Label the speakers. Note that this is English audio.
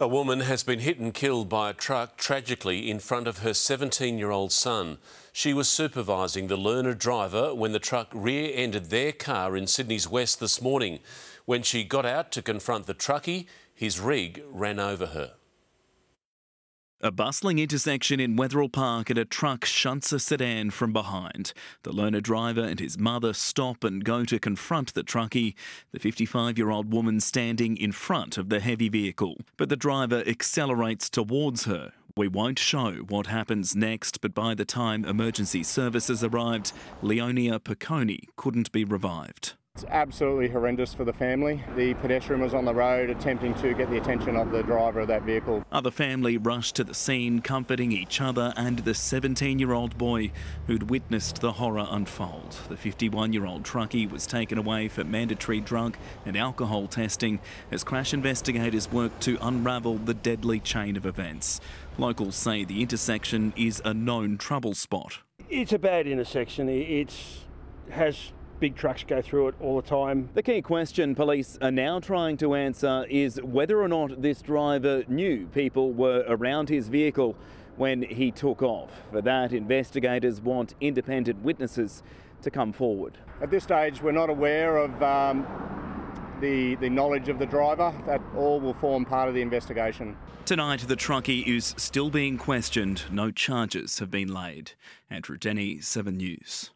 Speaker 1: A woman has been hit and killed by a truck tragically in front of her 17-year-old son. She was supervising the learner driver when the truck rear-ended their car in Sydney's west this morning. When she got out to confront the truckie, his rig ran over her.
Speaker 2: A bustling intersection in Wetherill Park and a truck shunts a sedan from behind. The learner driver and his mother stop and go to confront the truckie, the 55-year-old woman standing in front of the heavy vehicle. But the driver accelerates towards her. We won't show what happens next, but by the time emergency services arrived, Leonia Piccone couldn't be revived.
Speaker 3: It's absolutely horrendous for the family. The pedestrian was on the road attempting to get the attention of the driver of that vehicle.
Speaker 2: Other family rushed to the scene, comforting each other and the 17-year-old boy who'd witnessed the horror unfold. The 51-year-old truckie was taken away for mandatory drug and alcohol testing as crash investigators worked to unravel the deadly chain of events. Locals say the intersection is a known trouble spot.
Speaker 4: It's a bad intersection. It has big trucks go through it all the time.
Speaker 5: The key question police are now trying to answer is whether or not this driver knew people were around his vehicle when he took off. For that, investigators want independent witnesses to come forward.
Speaker 3: At this stage, we're not aware of the knowledge of the driver. That all will form part of the investigation.
Speaker 2: Tonight, the truckie is still being questioned. No charges have been laid. Andrew Denny, 7 News.